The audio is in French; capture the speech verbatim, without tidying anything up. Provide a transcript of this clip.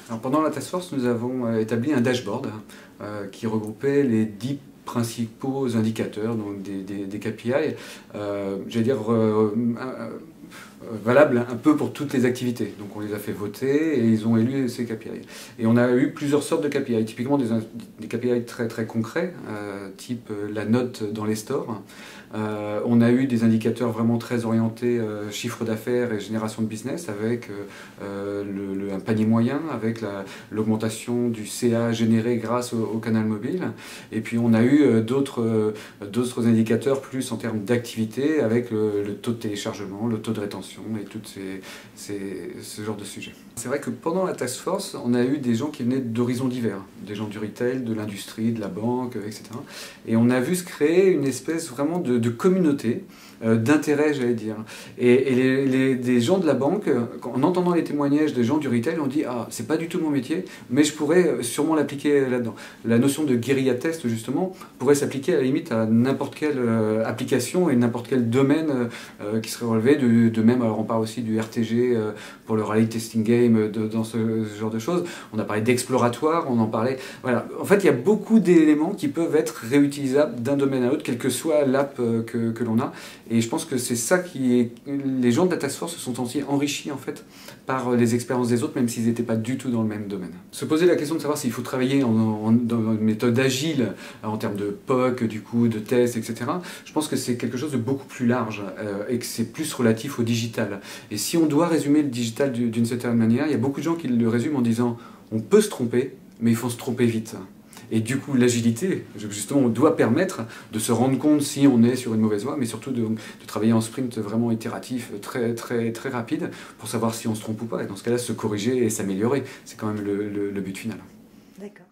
Alors pendant la task force, nous avons euh, établi un dashboard euh, qui regroupait les dix principaux indicateurs, donc des, des, des K P I, euh, j'allais dire euh, euh, valables un peu pour toutes les activités. Donc on les a fait voter et ils ont élu ces K P I. Et on a eu plusieurs sortes de K P I, typiquement des, des K P I très très concrets, euh, type la note dans les stores. Euh, on a eu des indicateurs vraiment très orientés euh, chiffre d'affaires et génération de business avec euh, le, le, un panier moyen, avec l'augmentation du C A généré grâce au, au canal mobile. Et puis on a eu euh, d'autres euh, d'autres indicateurs plus en termes d'activité avec le, le taux de téléchargement, le taux de rétention et tout ces, ces, ce genre de sujets. C'est vrai que pendant la task force, on a eu des gens qui venaient d'horizons divers, des gens du retail, de l'industrie, de la banque, et cetera. Et on a vu se créer une espèce vraiment de, de communauté, euh, d'intérêt, j'allais dire. Et, et les, les, des gens de la banque, en entendant les témoignages des gens du retail, on dit « Ah, c'est pas du tout mon métier, mais je pourrais sûrement l'appliquer là-dedans ». La notion de guérilla test, justement, pourrait s'appliquer à la limite à n'importe quelle euh, application et n'importe quel domaine euh, qui serait relevé. De, de même, alors on parle aussi du R T G euh, pour le Rally Testing Game, de, dans ce, ce genre de choses. On a parlé d'exploratoire, on en parlait... Voilà. En fait, il y a beaucoup d'éléments qui peuvent être réutilisables d'un domaine à l'autre, quelle que soit l'app que, que l'on a. Et je pense que c'est ça qui est... Les gens de la task force se sont aussi enrichis en fait par les expériences des autres, même s'ils n'étaient pas du tout dans le même domaine. Se poser la question de savoir s'il faut travailler en, en, dans une méthode agile, en termes de P O C, du coup, de tests, et cetera, je pense que c'est quelque chose de beaucoup plus large euh, et que c'est plus relatif au digital. Et si on doit résumer le digital d'une certaine manière, il y a beaucoup de gens qui le résument en disant on peut se tromper, mais il faut se tromper vite. Et du coup, l'agilité, justement, on doit permettre de se rendre compte si on est sur une mauvaise voie, mais surtout de, de travailler en sprint vraiment itératif, très, très, très rapide, pour savoir si on se trompe ou pas. Et dans ce cas-là, se corriger et s'améliorer. C'est quand même le, le, le but final. D'accord.